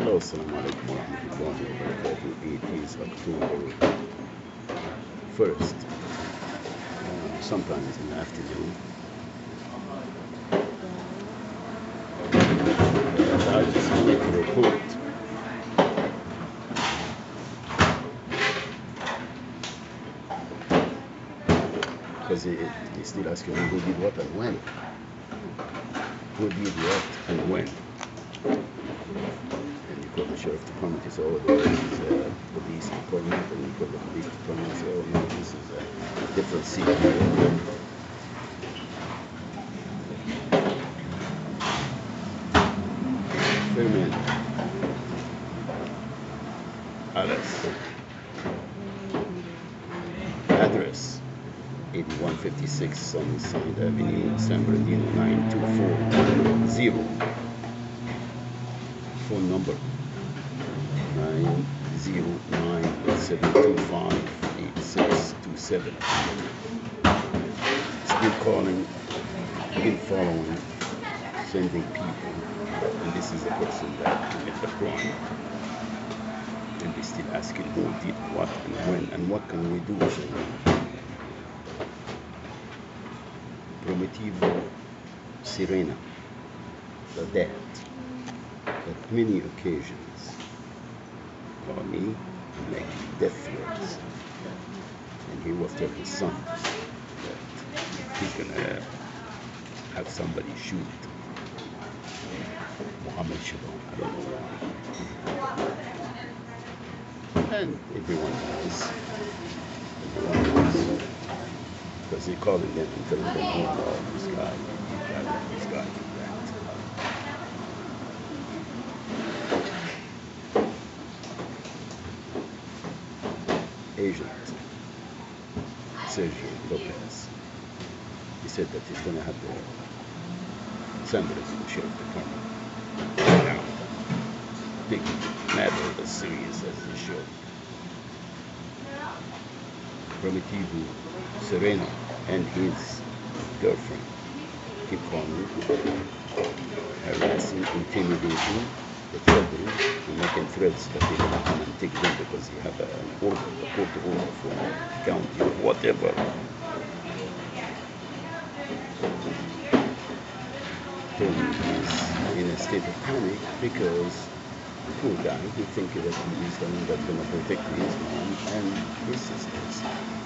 Hello, assalamu alaikum wa rahmatullahi wa barakatuh. It is October 1st, sometimes in the afternoon. And I just wanted to report because they still ask you who did what and when. Who did what and when. And you call the sheriff department, you say, oh, this is a police department, and you call the police department, you say, oh, no, this is a different city. Fairman, Alice, address 8156 Sunnyside Avenue, San Bernardino 92410. Phone number 909-725-8627. Still calling, still following, sending people, and this is a person that committed the crime. And they still asking who did what and when, and what can we do? Primitivo Sirena, the dead, at many occasions call me and make death threats. And he was telling his son that he's gonna have somebody shoot Muhammad Shalom. I don't know why. And everyone knows. Because he calling them and telling them, oh, this guy, this guy, that. Agent Sergio Lopez, he said that he's going to have the San Bernardino Sheriff Department now. Big matter as serious as this show. Primitivo Sereno and his girlfriend keep calling, harassing, intimidating the children, and making threats that they're going to come and take them because they have an order, a court order from the county or whatever. He's in a state of panic because the poor guy, he thinking that he's the one that's going to protect his mom and his sisters.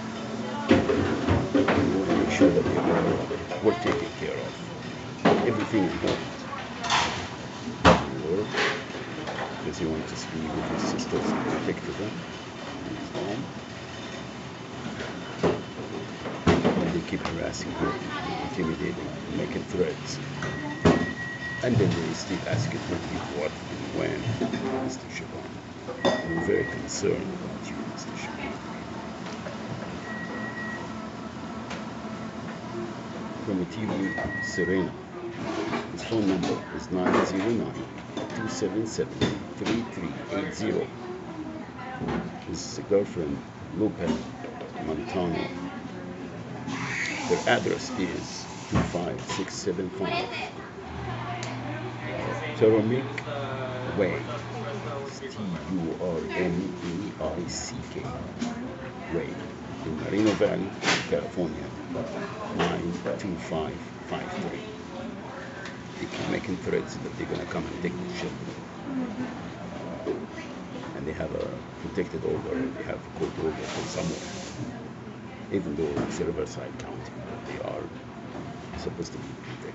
We want to make sure that we're taken care of. Everything is important. Because he wants to be with his sisters and protect them and his mom. And they keep harassing him, intimidating, making threats. And then they still ask him what and when, Mr. Shaban. We're very concerned about you, Mr. Shaban. Primitivo Serena. His phone number is 909-277-3380. His girlfriend, Lupe Montano. Their address is 25675 Turmic Way, Turmeick Way, in Moreno Valley, California, 92553. They keep making threats that they're going to come and take the children. And they have a protected order, they have a court order from somewhere. Even though it's a Riverside County, they are supposed to be protected.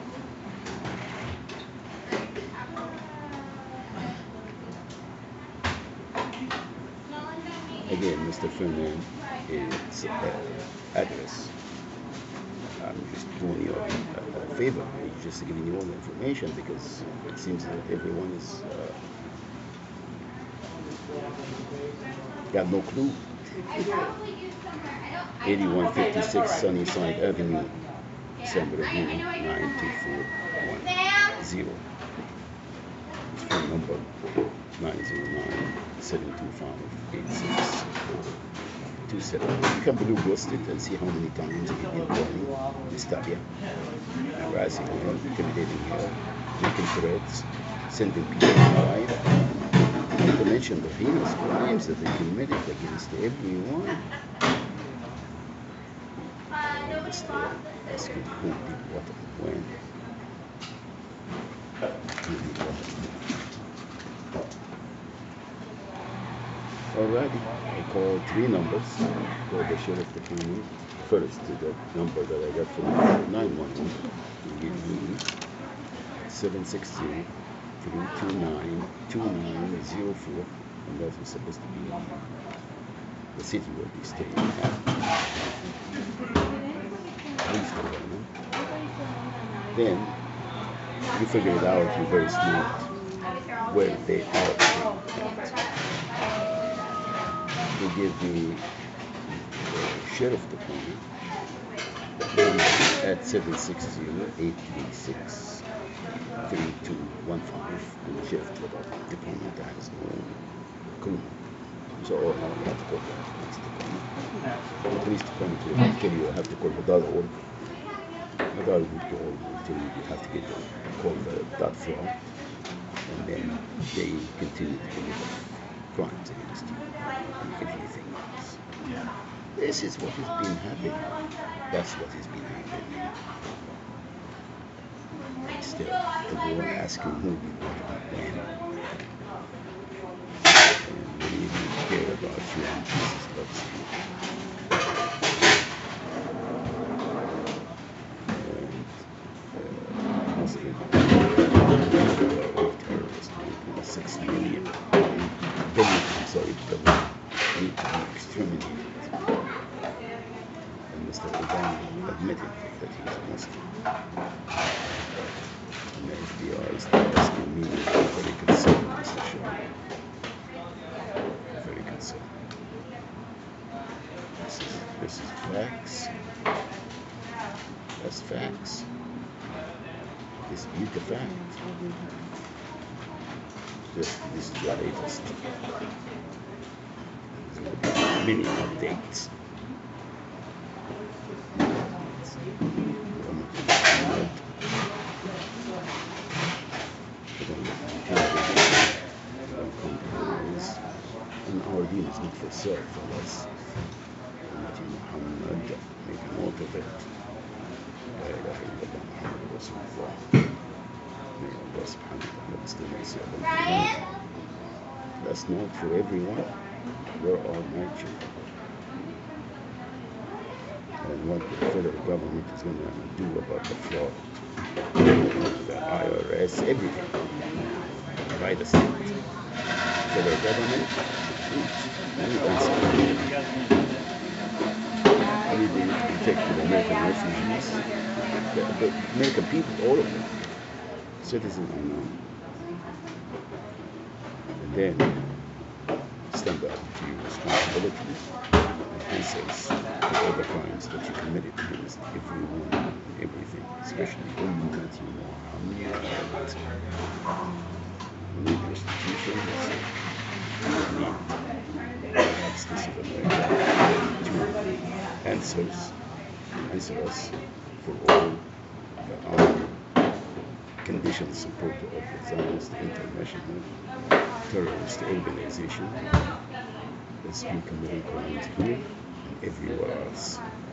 Again, Mr. Ferdinand, it's address. I'm just doing you a favor. I'm just giving you all the information because it seems that everyone is got no clue. 8156 Sunnyside Avenue, San Bernardino 92410. Phone number 909-725-8627. You can blue ghost it and see how many times you've been calling this tabia, harassing her, intimidating her, making threats, sending people alive. Not to mention the heinous crimes that they committed against everyone. Still asking who did what and when. Who did what and when. Alrighty, I called 3 numbers for the sheriff department. First, the number that I got from 911 to give me 760-329-2904, and that was supposed to be the city where we stay at. Then you figure it out, you're very smart, where they are. They give me the sheriff department at 760-836-3215, and the sheriff department has no clue. So I have to call the police department. The police department will tell you I have to call the .org. The .org will tell you you have to get the call the .fraud, and then they continue to commit crimes against you and everything else. This is what has been happening. That's what has been happening. Instead of the war asking who did what and when. And we even care about you and Jesus loves you. And Muslim terrorists, 1.6 billion, I'm sorry, need to be exterminated. And Mr. Obama admitted that he is a Muslim. And the FBI is asking me, I'm very concerned, Mr. Shah. Very concerned. This is facts. That's facts. Dispute the fact. This is the latest. Many updates. And our deen is not for self, unless Muhammad, make a note of it. La ilaha illallah Muhammad Rasulullah. May Allah subhanahu wa ta'ala bestow mercy upon you. That's not for everyone. We're all my children. And what the federal government is going to do about the fraud, the IRS, everything, by the state. Federal government, we protect the American refugees, the American people, all of them, citizens and non. And then stand up to your responsibility and answers to all the crimes that you committed against everyone and everything, especially humanity, Muhammad. We need restitution. We need United States of America to answer us for all the conditions support of the Zionist international terrorist organization that's been committing crimes here and everywhere else.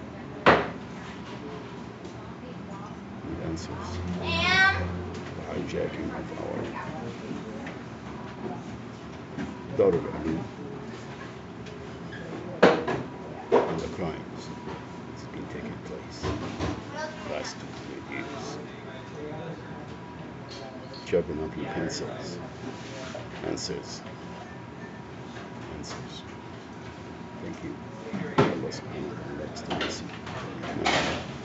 It answers the hijacking of our daughter, and the crimes that's been taking place last 2 years. Chopping up your pencils. Answers. Thank you. Allah subhanahu wa ta'ala.